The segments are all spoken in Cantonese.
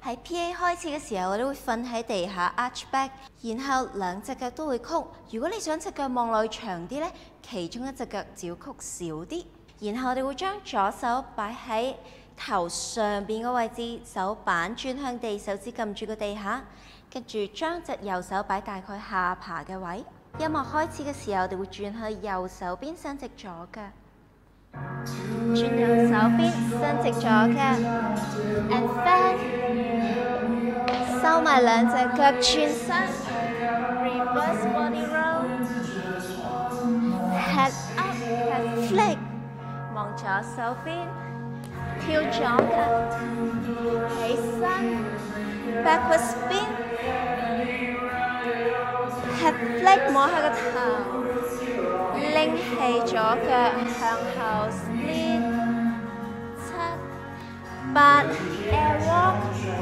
喺 PA 開始嘅時候，我哋會瞓喺地下 arch back， 然後兩隻腳都會曲。如果你想隻腳望落去長啲呢，其中一隻腳就要曲少啲。然後我哋會將左手擺喺頭上邊嘅位置，手板轉向地，手指撳住個地下，跟住將隻右手擺大概下巴嘅位。音樂開始嘅時候，我哋會轉去右手邊伸直左腳，轉右手邊伸直左腳 ，and then 收埋兩隻腳轉身 ，reverse body roll，head up，head flick， 望左手邊，跳左腳，起身 ，backward spin。Head flick 摸下個頭，拎起左腳向後 split， 7、8 air walk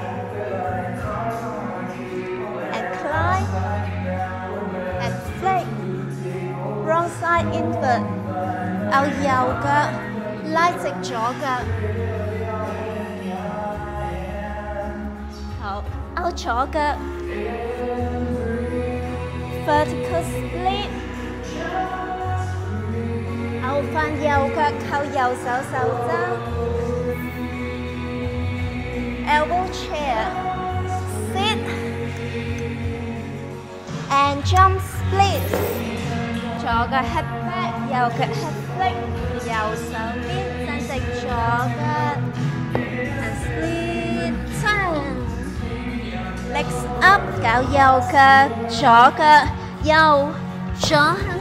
and climb and flick wrong side invert， 拗右腳拉直左腳，好拗左腳。Vertical split， 拗翻右腳靠右手手踭 ，elbow chair sit and jump split， 左腳 head back， 右腳 head flick， 右手邊伸直左腳 and split turn，legs up 搞右腳，左腳右左向